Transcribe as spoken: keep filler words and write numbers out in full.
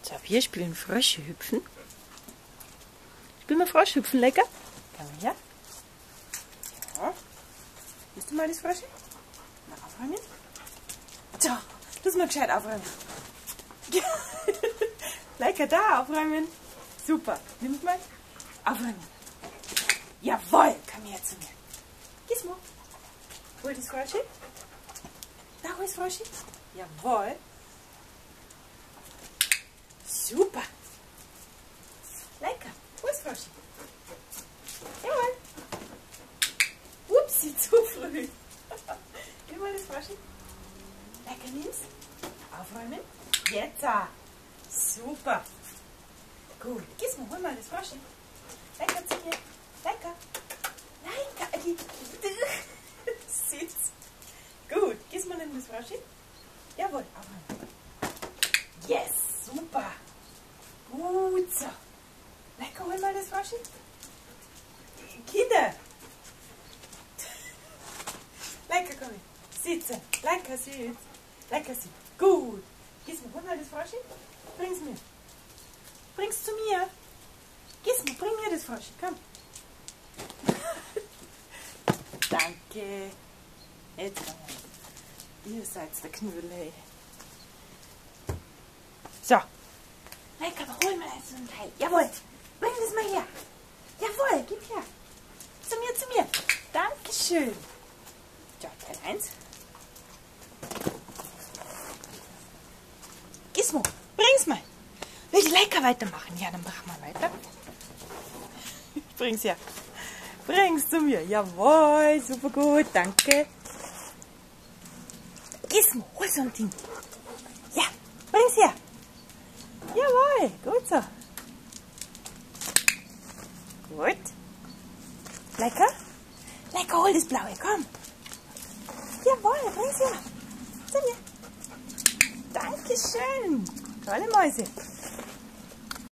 So, wir spielen Frösche hüpfen. Spielen wir Frosch hüpfen, lecker? Komm mal her. Ja. Willst du mal das Frösche? Mal aufräumen. So, lass mal gescheit aufräumen. Ja. Lecker, da aufräumen. Super. Nimm mal. Aufräumen. Jawohl, komm her zu mir. Gizmo. Hol das Frösche. Da, hol das Frösche. Jawohl. Super. Lecker. Wo ist Frösche? Jawohl. Upsi, zu früh. Nimm mal das Frösche. Lecker, nimm's. Aufräumen. Jetzt. Super. Gut. Gizmo, hol mal das Frösche. Lecker zu mir. Lecker. Lecker. Sitz. Gut. Gizmo, nimm das Frösche. Jawohl. Aufräumen. Yes. Super. Gut so. Lecker, hol mal das Frösche. Kinder. Lecker, komm her. Sitzen. Lecker, süß. Lecker, süß. Gut. Gizmo, hol mal das Frösche. Bring's mir. Bring's zu mir. Gizmo, bring mir das Frösche. Komm. Danke. Jetzt komm her. Ihr seid der Knüppel, hey. So. Lecker, aber hol mal so ein Teil. Jawohl. Bring das mal her. Jawohl, gib her. Zu mir, zu mir. Dankeschön. So, Teil eins. Gizmo, bring's mal. Will die Lecker weitermachen? Ja, dann mach mal weiter. Ich bring's her. Bring's zu mir. Jawohl, super gut, danke. Gizmo, hol so ein Ding. Ja, bring's her. Jawohl, gut so. Gut. Lecker? Lecker, hol das Blaue, komm. Jawohl, bring's her. Zu mir. Dankeschön. Tolle Mäuse.